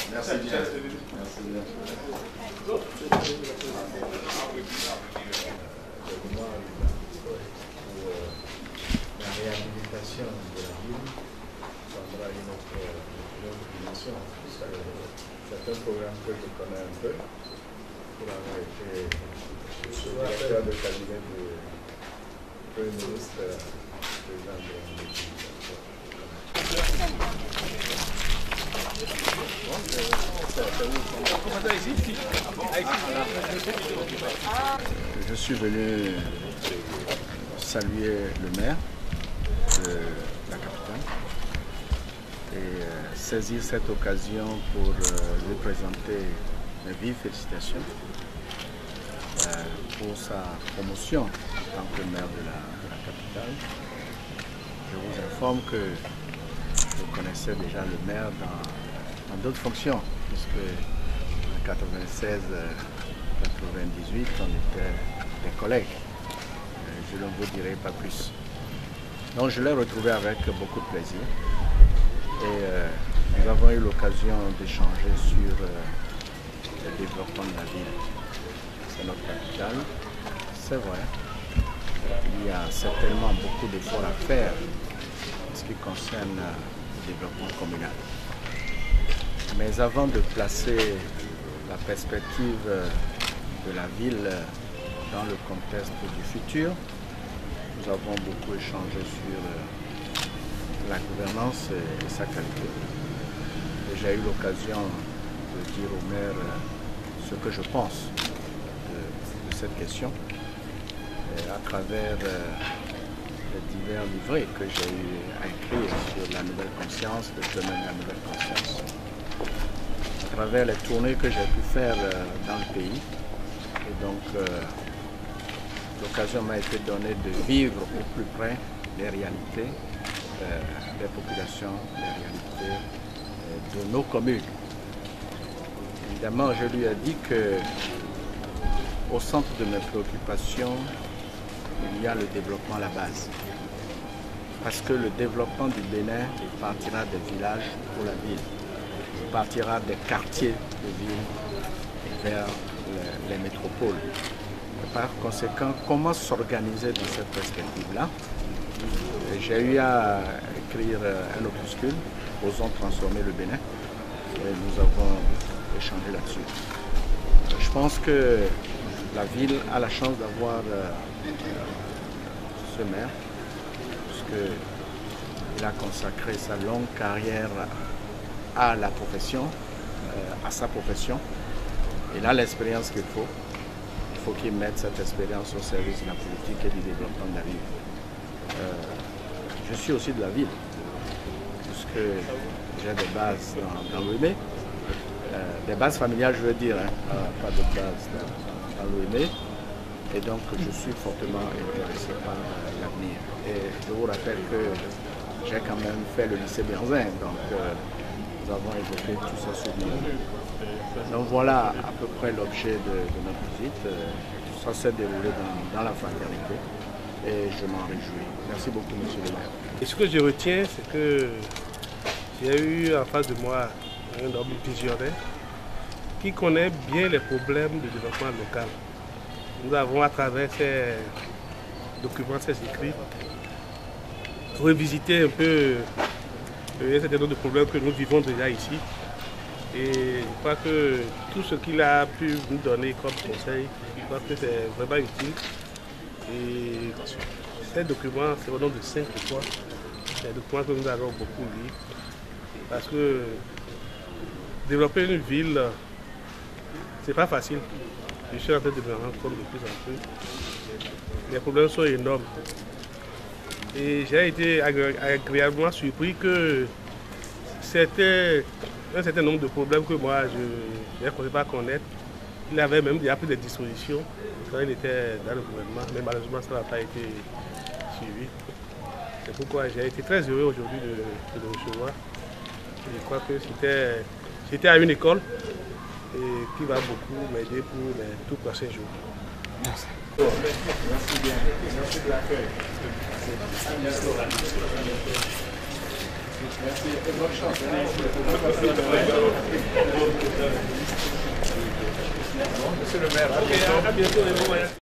Merci bien. Merci bien. La réhabilitation de la ville prendra une autre dimension. C'est un programme que je connais un peu pour avoir été directeur de cabinet du Premier ministre, président de Je suis venu saluer le maire de la capitale et saisir cette occasion pour lui présenter mes vives félicitations pour sa promotion en tant que maire de la capitale. Je vous informe que je connaissais déjà le maire dans d'autres fonctions, puisque en 96-98, on était des collègues. Je ne vous dirai pas plus. Donc je l'ai retrouvé avec beaucoup de plaisir et nous avons eu l'occasion d'échanger sur le développement de la ville. C'est notre capitale, c'est vrai. Il y a certainement beaucoup d'efforts à faire en ce qui concerne le développement communal. Mais avant de placer la perspective de la ville dans le contexte du futur, nous avons beaucoup échangé sur la gouvernance et sa qualité. Et j'ai eu l'occasion de dire au maire ce que je pense de cette question à travers les divers livrets que j'ai eu à écrire sur la nouvelle conscience, le chemin de la nouvelle conscience, à travers les tournées que j'ai pu faire dans le pays. Et donc, l'occasion m'a été donnée de vivre au plus près les réalités des populations, les réalités de nos communes. Évidemment, je lui ai dit que au centre de mes préoccupations, il y a le développement à la base. Parce que le développement du Bénin partira des villages pour la ville, partira des quartiers de ville vers les métropoles. Et par conséquent, comment s'organiser dans cette perspective-là? J'ai eu à écrire un opuscule, Osons transformer le Bénin, et nous avons échangé là-dessus. Je pense que la ville a la chance d'avoir ce maire, puisqu'il a consacré sa longue carrière à la profession, à sa profession. Il a l'expérience qu'il faut. Il faut qu'il mette cette expérience au service de la politique et du développement de la ville. Je suis aussi de la ville, puisque j'ai des bases dans l'OIME, des bases familiales je veux dire, pas de bases dans l'OIME. Et donc je suis fortement intéressé par l'avenir. Et je vous rappelle que j'ai quand même fait le lycée Benzin, donc nous avons évoqué tous ces souvenirs. Donc voilà à peu près l'objet de notre visite. Ça s'est déroulé dans la fraternité et je m'en réjouis. Merci beaucoup, monsieur le maire. Et ce que je retiens, c'est que j'ai eu en face de moi un homme visionnaire qui connaît bien les problèmes du développement local. Nous avons, à travers ces documents, ces écrits, revisité un peu un certain nombre de problèmes que nous vivons déjà ici. Et je crois que tout ce qu'il a pu nous donner comme conseil, je crois que c'est vraiment utile. Et ces documents, c'est au nom de 5 fois. C'est des documents que nous allons beaucoup lire. Parce que développer une ville, c'est pas facile. Je suis en train de me rendre compte de plus en plus. Les problèmes sont énormes. Et j'ai été agréablement surpris que c'était un certain nombre de problèmes que moi je ne connaissais pas connaître. Il avait même déjà pris des dispositions quand il était dans le gouvernement, mais malheureusement ça n'a pas été suivi. C'est pourquoi j'ai été très heureux aujourd'hui de le recevoir. Et je crois que c'était à une école et qui va beaucoup m'aider pour les tout prochains jours. Merci. Merci bien. Merci de l'accueil. Merci et bonne chance. Monsieur le maire, À bientôt.